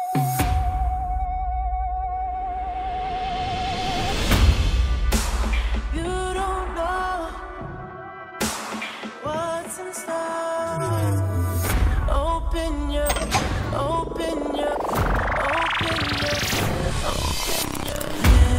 You don't know what's in store. Open your, open your, open your, open your.